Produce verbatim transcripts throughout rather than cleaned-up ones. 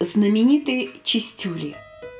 Знаменитые чистюли.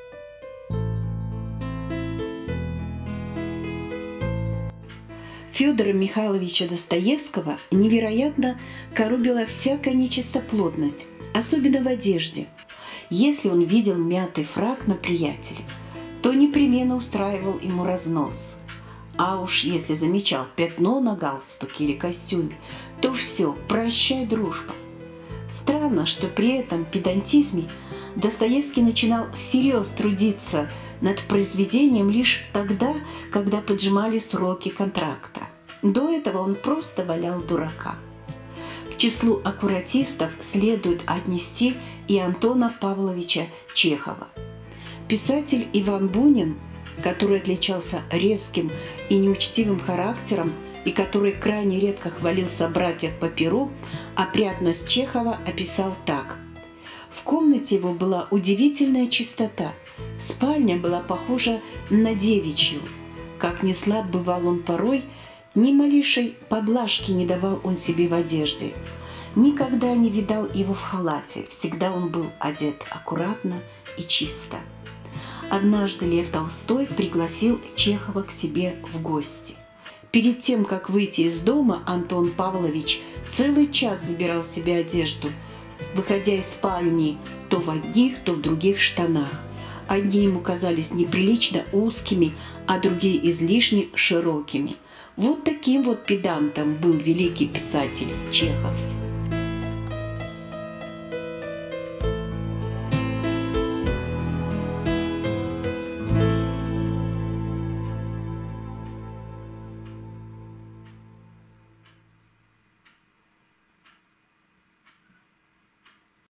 Федора Михайловича Достоевского невероятно коробила всякая нечистоплотность, особенно в одежде. Если он видел мятый фрак на приятеле, то непременно устраивал ему разнос. А уж если замечал пятно на галстуке или костюме, то все, прощай, дружба. Странно, что при этом педантизме Достоевский начинал всерьез трудиться над произведением лишь тогда, когда поджимали сроки контракта. До этого он просто валял дурака. К числу аккуратистов следует отнести и Антона Павловича Чехова. Писатель Иван Бунин, который отличался резким и неучтивым характером и который крайне редко хвалил собратьев по перу, опрятность Чехова описал так. В комнате его была удивительная чистота. Спальня была похожа на девичью. Как ни слаб бывал он порой, ни малейшей поблажки не давал он себе в одежде. Никогда не видал его в халате, всегда он был одет аккуратно и чисто. Однажды Лев Толстой пригласил Чехова к себе в гости. Перед тем, как выйти из дома, Антон Павлович целый час выбирал себе одежду, выходя из спальни то в одних, то в других штанах. Одни ему казались неприлично узкими, а другие излишне широкими. Вот таким вот педантом был великий писатель Чехов.